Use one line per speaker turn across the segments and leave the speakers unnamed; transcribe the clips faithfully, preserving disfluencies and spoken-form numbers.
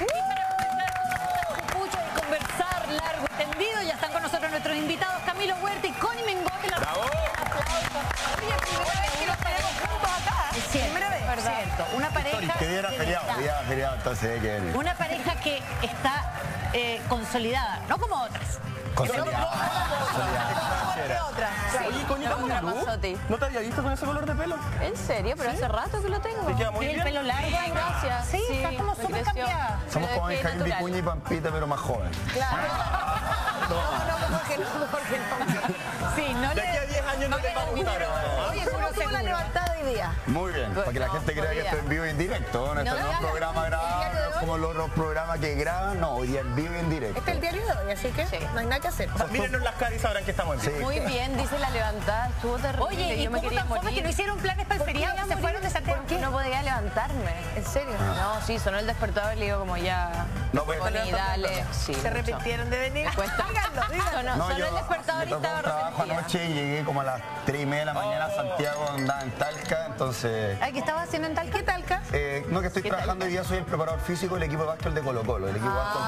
Mucho de conversar largo y tendido. Ya están con nosotros nuestros invitados Camilo Huerta y Connie Mengote.
¡Bravo!
Aplausos. Oye, primera vez que los tenemos juntos acá. Es cierto,
Primera vez.
es cierto. Una pareja...
Que día era feriado,
está-
día feriado, entonces hay que venir.
Una pareja que está eh, consolidada, no como otras.
Consolidado.
¿Qué otra?
Oye, Connie,
¿Cómo
¿cómo
la
luz?
pasó a ti?
¿No te había visto con ese color de pelo?
¿En serio? Pero hace rato que lo tengo.
¿Te queda muy
Y el
bien?
pelo largo.
Ay, gracias.
Sí, está como
me
súper
creció.
cambiada.
Somos
Me
como
dejé
Benjamín
natural.
Vicuña y Pampita, pero más joven.
Claro. No, no, mejor que no, mejor que no.
Sí, no
De
le...
aquí a diez años no te va a gustar.
Oye, ¿cómo estuvo la levantada hoy día?
Muy bien, para que la
no,
gente crea que
podía.
esto es en vivo y en directo. No, esto
No,
no es un
claro.
programa grabado, no es como los otros programas que graban. No, hoy día en vivo y en directo.
Este es el diario de hoy, así que
Sí.
no hay nada que hacer.
O sea, mírenos las caras y sabrán que estamos en
Sí.
vivo.
Muy bien, dice la levantada. Estuvo terrible.
Oye, ¿y
yo me
cómo
quería
tan fome
morir.
que no hicieron planes para el
¿Por qué
feriado?
iba a
Se
morir?
fueron de Santiago.
¿Por qué? No podía levantarme.
¿En serio?
No, sí, sonó el despertador y le digo como ya...
No, pues,
Connie,
levantar
dale.
temprano.
Sí,
Se
mucho.
arrepintieron de venir.
Me cuesta.
Díganlo, díganlo.
Sonó,
No,
sonó
yo
el despertador
me
y
tocó
estaba
un trabajo
resentida.
anoche y llegué como a las tres y media de la mañana a
Oh.
Santiago, andaba en Talca, entonces...
Ay, ¿qué estabas haciendo en Talca?
¿Qué Talca?
Eh, no, que estoy
¿Qué
trabajando
Talca?
hoy día, soy el preparador físico del equipo de básquet de Colo Colo, el equipo de básquet.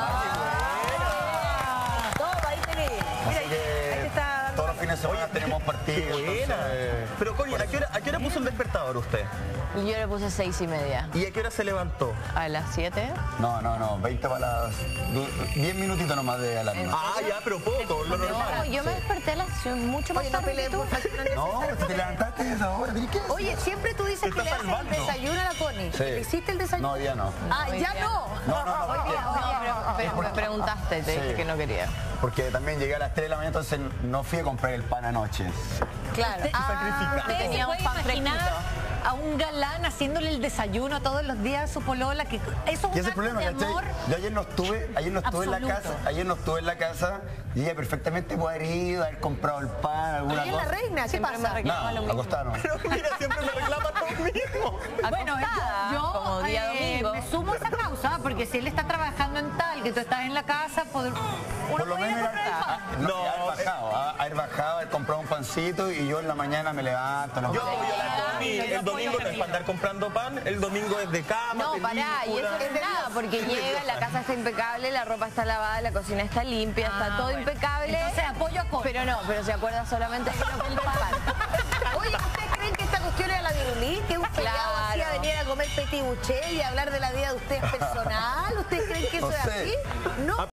Todo, ahí tenés. Mira,
Así
ahí
que
te está dando
todos los fines de semana tenemos partidos.
Buena.
entonces,
Pero Connie, ¿a qué hora, a qué hora puso el despertador usted?
Yo le puse seis y media.
¿Y a qué hora se levantó?
A las siete.
No, no, no, veinte para las... diez minutitos nomás de alarma.
Ah, ya, pero poco, lo
No,
normal.
yo me desperté a las mucho más
Oye, no
tarde que
peleen
tú.
por favor.
No, si te levantaste a esa hora, ¿tienes qué hacer?
Oye, siempre tú dices
Te
que le
estás
haces el
salvando.
desayuno a la Connie.
Sí.
¿Le hiciste el desayuno?
No, hoy día no.
Ah,
Hoy
ya
día
no.
No, no, no,
Hoy día,
porque-
hoy día.
No, pero, pero me preguntaste, te dije
Sí.
que no quería.
Porque también llegué a las tres de la mañana, entonces no fui a comprar el pan anoche.
Claro.
sacrificado.
¿Ustedes se
Tenía un
pueden
pan
imaginar
fresquito.
a un galán haciéndole el desayuno todos los días a su polola? Que eso es
Y
un
ese es el
acto
problema,
de
¿cachai?
amor.
Yo ayer no estuve, ayer no estuve en la
Absoluto.
casa, ayer no estuve en la casa y ella perfectamente puede haber ido, haber comprado el pan, alguna
Oye, la
cosa.
reina, ¿qué
Siempre me
pasa?
reclama lo
No,
mismo.
acostada no.
Pero mira, siempre me reclaman lo mismo.
Bueno,
Acostada,
yo,
como día
eh,
domingo.
me sumo a esa causa, porque si él está trabajando en tal, que tú estás en la casa, pod- uno
Por lo
puede ir
menos
a comprar el
era,
pan.
no,
No,
haber bajado, ah, haber bajado, haber comprado un pancito y yo en la mañana me levanto. los-
Yo apoyo a la Connie.
Yo
El
apoyo
domingo
a
no es
Camilo.
para andar comprando pan, el domingo es de cama,
No, pará, y eso
película.
es de nada, porque llega, la casa está impecable, la ropa está lavada, la cocina está limpia,
Ah,
está todo
bueno.
impecable.
Entonces apoyo a Connie.
Pero no, pero se acuerda solamente de que no compra pan.
Oye, ¿ustedes creen que esta cuestión era la virulí? ¿Que un feriado así a
Claro.
venir a comer petit bouché y a hablar de la vida de ustedes personal? ¿Ustedes creen que eso
No
es
sé.
así? No.